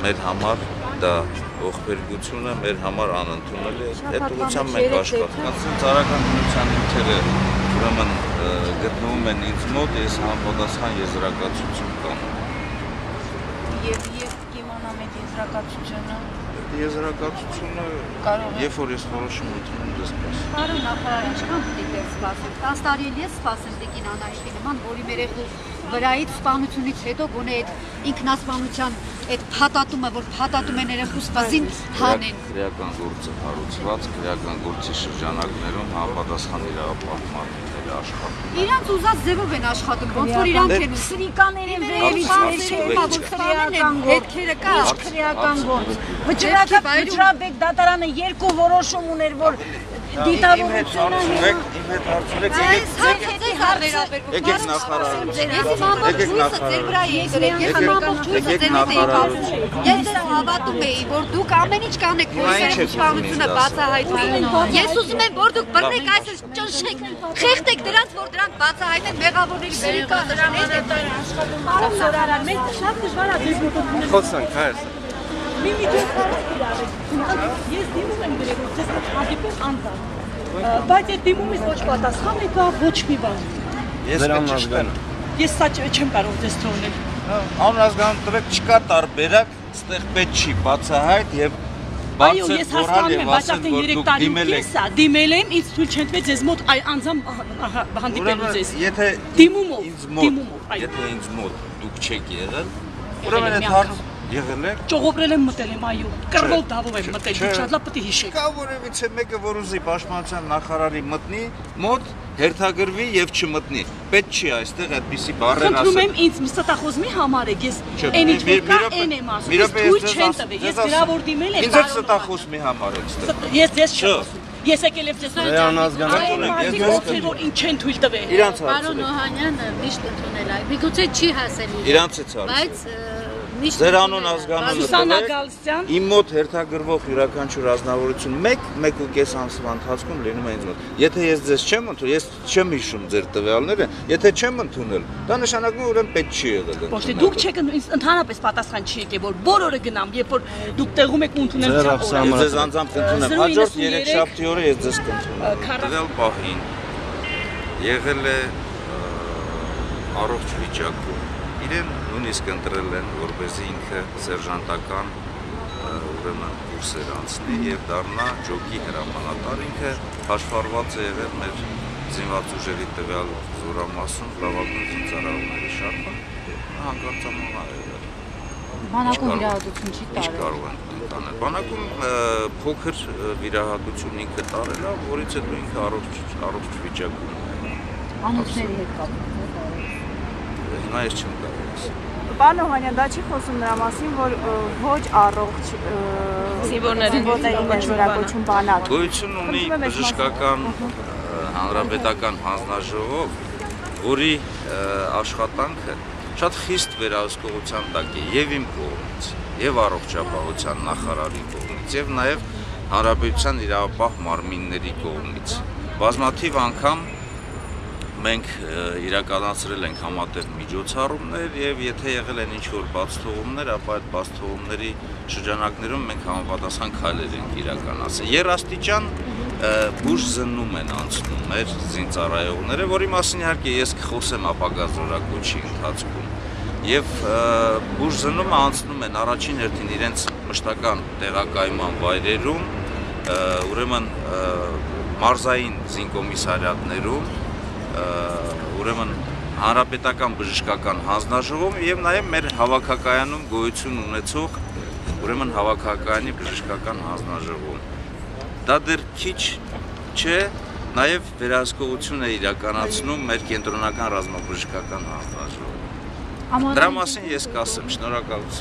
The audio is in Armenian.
մեր համար դա ողբերգություն է, մեր համար անընդունելի է, այդ ուղղությամբ մենք աշխատում ենք։ Ծառայական բնության նյութերը ուրեմն գտնվում են ինձ մոտ, ես համապատասխան եզրակացություն կանեմ։ Եվ կիմանամ այդ եզրակացությունը։ Եզրակացությունը երբ որ ես որոշում ընդունում դες պես։ Պարոն նախարար, ինչքան պետք է սպասել։ 10 տարի էլ ես սպասեմ Տիկին Անահիտի նման, որի մեր երեխու վրայից սպանությունից հետո գոնե այդ ինքնասպանության այդ փաթաթումը, որ փաթաթում են երեխու սպասին հանեն։ Քրեական գործը հարուցված, քրեական գործի շրջանակներում համապատասխան իրավապահ մարդիկները աշխատում։ Իրանց ուզած ձևով են աշխատում, ոնց որ իրանք են սրիկաներ են վերևից հետքերը կա, քրեական գործ։ Վճռաբեկ դատարանը երկու որոշում ուներ, որ դիտավորությունը իմ հետ հարցրեք, եկեք Ես հավատում էի, որ դուք ամեն ինչ կանեք, որ իշխանությունը բացահայտվի։ Ես ուզում եմ, որ դուք բռնեք այսպես ճնշեք, խեղդեք դրանց, որ դրանք բացահայտեն մեղավորների Ես դիմում եմ գրել, որ ձեզ հանդիպեմ անձամբ, բայց այդ դիմումից ոչ պատասխան եկա, ոչ մի բան։ Ես սա չեմ կարող ձեզ թողնել։ Անհրաժեշտ տվեք չկա տարբերակ, ստեղ պետք չի բացահայտ եւ Այո, ես հասկանում եմ, բայց արդեն 3 տարի կես է, դիմել եմ, ինձ թույլ չեն տվել ձեզ մոտ անձամբ հանդիպելու ձեզ։ Դիմումով, եթե ինձ մոտ դուք չեք եղել, ուրեմն այդ հարց եղել եք։ Ճողոպրել եմ մտել եմ, այո, կռվով դավով եմ մտել, դուք շատ լավ պետք է հիշեք։ Կա որևիցե մեկը, որ ուզի պաշտպանության նախարարի մտնի, մոտ հերթագրվի եւ չմտնի։ Պետք չի այստեղ այդպիսի բառեր ասել։ Խնդրում եմ ինձ ստախոզմի համար եք, ես այն ինչ որ կա, այն եմ ասում, ես թույլ չեն տվել, ես գրավոր դիմել եմ։ Ինձ ստախոզմի համար եք ստեղ։ Ես չեմ ասում։ Ես եկել եմ ձեզ անհազգանալի որ ինչ չեն թույլ տվել։ Պարոն Օհանյանը միշտ ընդունել է, միգուցե չի հասել իրեն, իրանց է ցարը։ բայց Ձեր անուն ազգանունը տվեք, իմ մոտ հերթագրվող յուրաքանչյուր ազնվորություն 1-1.5 ամսվա ընթացքում լինում է ինձ մոտ։ Եթե ես ձեզ չեմ ընդունել, ես չեմ հիշում ձեր տվյալները, եթե չեմ ընդունել, դա նշանակում է ուրեմն պետք չի եղել։ Ոչ թե դուք չեք ընդհանրապես պատասխան չի եկել, որ բոլորը գնամ, երբ որ դուք տեղում եք ընդունել չափ։ Ես ձեզ անձամբ կընդունեմ, հաջորդ 3 շաբթի օրը ես ձեզ կընդունեմ։ Տվյալ պահին եղել է առողջ վիճակում։ Իրեն նույնիսկ ընտրել են, որպեսզի ինքը սերժանտական ուրեմն կուրսեր անցնի եւ դառնա ջոկի հրամանատար, ինքը հաշվառված է եղել մեր զինված ուժերի տվյալ զորամասում լավագույն զինծառայողների շարքում, հանկարծանալ է եղել։ Բանակում վիրահատություն չի տարել։ Ինչ կարող են տանել։ Բանակում փոքր վիրահատություն ինքը տարել է, որից հետո ինքը առողջ վիճակում է։ Անունների հետ կապ։ Հիմա ես չեմ կարող ասել։ Պարոն Օհանյան, դա չի խոսում նրա մասին, որ ոչ առողջ զինվորներին վերագոչում բանակ։ Գոյություն ունի բժշկական հանրապետական հանձնաժողով, որի աշխատանքը շատ խիստ վերահսկողության տակ է եւ իմ կողմից, եւ առողջապահության նախարարի կողմից, եւ նաեւ հանրապետության իրավապահ մարմինների կողմից։ Բազմաթիվ անգամ մենք իրականացրել ենք համատեղ միջոցառումներ եւ եթե եղել են ինչ-որ բացթողումներ, ապա այդ բացթողումների շրջանակներում մենք համապատասխան քայլեր ենք իրականացրել։ Երաստիճան բուժ զննում են անցնում մեր զինծառայողները, որի մասին իհարկե ես կխոսեմ ապագա զորակոչի ընթացքում։ Եվ բուժ զնումը անցնում են առաջին հերթին իրենց մշտական տեղակայման վայրերում, ուրեմն մարզային զինկոմիսարիատներում, ուրեմն հանրապետական բժշկական հանձնաժողովում եւ նաեւ մեր հավաքակայանում գոյություն ունեցող ուրեմն հավաքակայանի բժշկական հանձնաժողովում։ Դա դեռ քիչ չէ, նաեւ վերահսկողություն է իրականացնում մեր կենտրոնական ռազմաբժշկական հանձնաժողովում։ Դրա մասին ես կասեմ, շնորհակալություն։